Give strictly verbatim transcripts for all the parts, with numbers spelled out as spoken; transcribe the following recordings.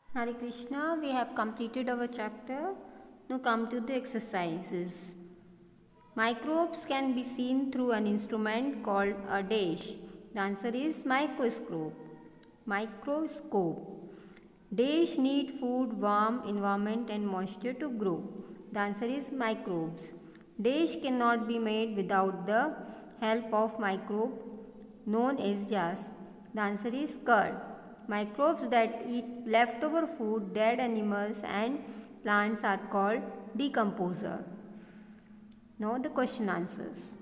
Hare Krishna, we have completed our chapter. Now come to the exercises. Microbes can be seen through an instrument called a dish. The answer is microscope. Microscope. Dish need food, warm environment and moisture to grow. The answer is microbes. Dish cannot be made without the help of microbe known as yeast. The answer is curd. Microbes that eat leftover food, dead animals and plants are called decomposer. Now the question answers.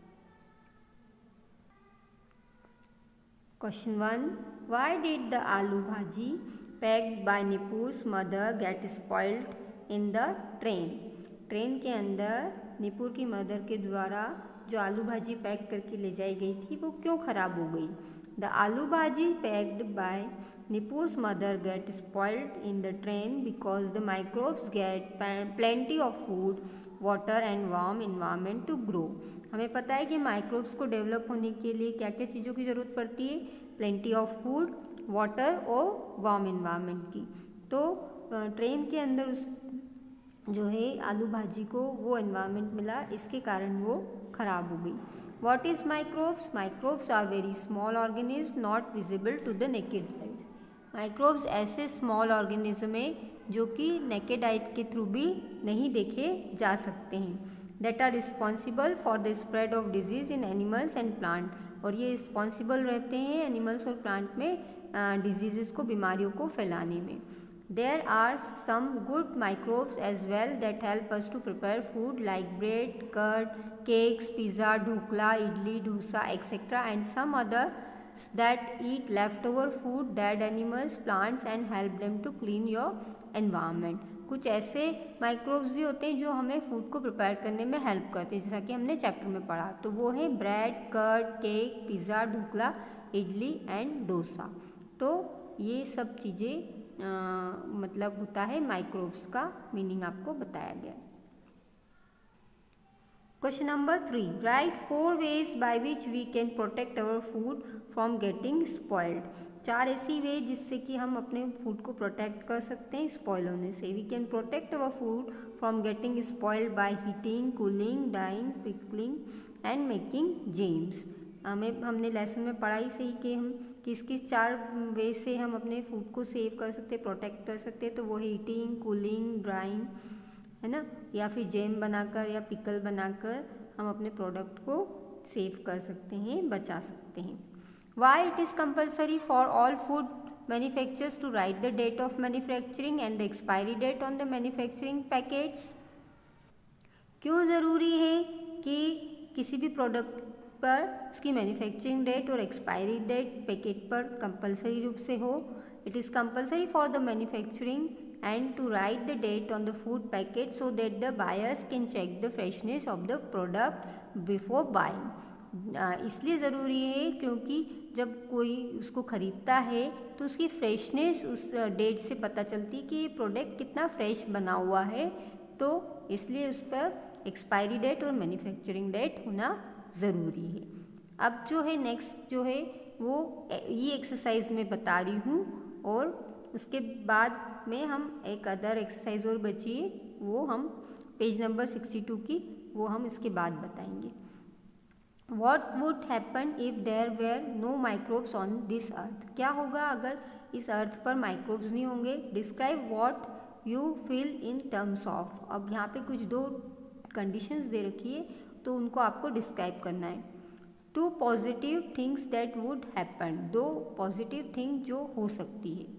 Question one. Why did the aloo bhaji packed by Nipur's mother get spoiled in the train? Train के अंदर निपुर की mother के द्वारा जो आलू भाजी pack करके ले जाई गई थी वो क्यों खराब हो गई? The aloo bhaji packed by Nipur's mother get spoiled in the train because the microbes get plenty of food, water and warm environment to grow. हमें पता है कि माइक्रोब्स को डेवलप होने के लिए क्या क्या चीज़ों की ज़रूरत पड़ती है? प्लेंटी ऑफ फूड, वाटर और वार्म इन्वायरमेंट की. तो ट्रेन के अंदर उस जो है आलू भाजी को वो इन्वायरमेंट मिला, इसके कारण वो खराब हो गई. What is microbes? Microbes are very small organisms not visible to the naked eye. Microbes ऐसे स्मॉल ऑर्गेनिज्म हैं जो कि नेकेड आई के थ्रू भी नहीं देखे जा सकते हैं. That are responsible for the spread of disease in animals and plant. और ये रिस्पॉन्सिबल रहते हैं एनिमल्स और प्लांट में डिजीज़ को, बीमारियों को फैलाने में. There are some good microbes as well that help us to prepare food like bread, curd, cakes, pizza, dhokla, idli, dosa, et cetera and some others that eat leftover food, dead animals, plants and help them to clean your environment. कुछ ऐसे microbes भी होते हैं जो हमें food को prepare करने में हेल्प करते हैं, जैसा कि हमने चैप्टर में पढ़ा. तो वो है bread, curd, cake, pizza, dhokla, idli and dosa. तो ये सब चीज़ें Uh, मतलब होता है माइक्रोब्स का मीनिंग आपको बताया गया. Question number three. Write four ways by which we can protect our food from getting spoiled. चार ऐसी वे जिससे कि हम अपने फूड को प्रोटेक्ट कर सकते हैं स्पॉइल होने से. We can protect our food from getting spoiled by heating, cooling, drying, pickling and making jams. हमें हमने लेसन में पढ़ा ही सही कि हम किस किस चार वे से हम अपने फूड को सेव कर सकते हैं, प्रोटेक्ट कर सकते हैं. तो वो हीटिंग, कूलिंग, ड्राइंग है ना, या फिर जैम बनाकर या पिकल बनाकर हम अपने प्रोडक्ट को सेव कर सकते हैं, बचा सकते हैं. Why it is compulsory for all food manufacturers to write the date of manufacturing and the expiry date on the manufacturing packets. क्यों ज़रूरी है कि किसी भी प्रोडक्ट पर उसकी मैन्युफैक्चरिंग डेट और एक्सपायरी डेट पैकेट पर कंपलसरी रूप से हो. It is compulsory for the manufacturing and to write the date on the food packet so that the buyers can check the freshness of the product before buying. इसलिए ज़रूरी है क्योंकि जब कोई उसको ख़रीदता है तो उसकी फ्रेशनेस उस डेट से पता चलती है कि ये प्रोडक्ट कितना फ्रेश बना हुआ है. तो इसलिए उस पर एक्सपायरी डेट और मैन्युफैक्चरिंग डेट होना ज़रूरी है. अब जो है नेक्स्ट जो है वो ये एक्सरसाइज में बता रही हूँ और उसके बाद में हम एक अदर एक्सरसाइज और बची है वो हम पेज नंबर सिक्सटी टू की वो हम इसके बाद बताएंगे. What would happen if there were no microbes on this earth? क्या होगा अगर इस अर्थ पर माइक्रोब्स नहीं होंगे. Describe what you feel in terms of. अब यहाँ पे कुछ दो कंडीशंस दे रखी है तो उनको आपको डिस्क्राइब करना है. Two positive things that would happen. दो पॉजिटिव थिंग जो हो सकती है.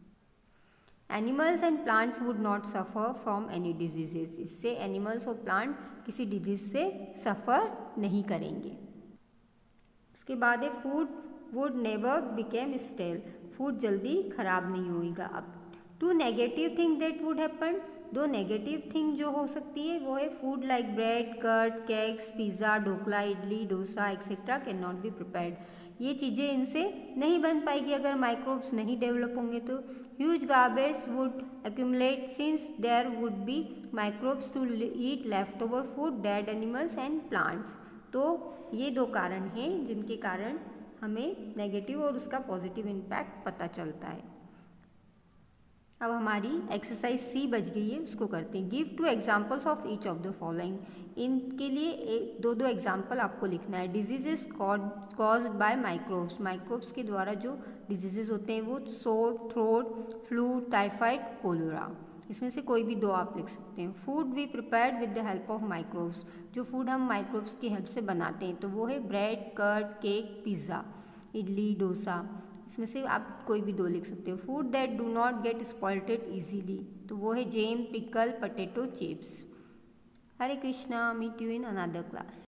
Animals and plants would not suffer from any diseases. इससे एनिमल्स और प्लांट किसी डिजीज से सफ़र नहीं करेंगे. उसके बाद है food would never became stale. Food जल्दी खराब नहीं होगा. अब two negative thing that would happen. दो नेगेटिव थिंग जो हो सकती है वो है food like bread, curd, cakes, pizza, dhokla, idli, dosa etcetera can not be prepared. ये चीज़ें इनसे नहीं बन पाएगी अगर माइक्रोब्स नहीं डेवलप होंगे. तो huge garbage would accumulate since there would be microbes to eat left over food, dead animals and plants. तो ये दो कारण हैं जिनके कारण हमें नेगेटिव और उसका पॉजिटिव इम्पैक्ट पता चलता है. अब हमारी एक्सरसाइज सी बच गई है, उसको करते हैं। Give two examples of each of the following. इनके लिए एक दो दो एग्जाम्पल आपको लिखना है। डिजीजेस कॉज्ड बाय माइक्रोब्स, माइक्रोब्स के द्वारा जो डिजीजेज होते हैं वो sore throat, flu, typhoid, cholera, इसमें से कोई भी दो आप लिख सकते हैं। Food we prepared with the help of microbes, जो फूड हम माइक्रोब्स की हेल्प से बनाते हैं तो वो है bread, curd, cake, pizza, idli, dosa, इसमें से आप कोई भी दो लिख सकते हो। Food that do not get spoiled easily, तो वो है jam, pickle, potato chips. Hare Krishna, meet you in another class.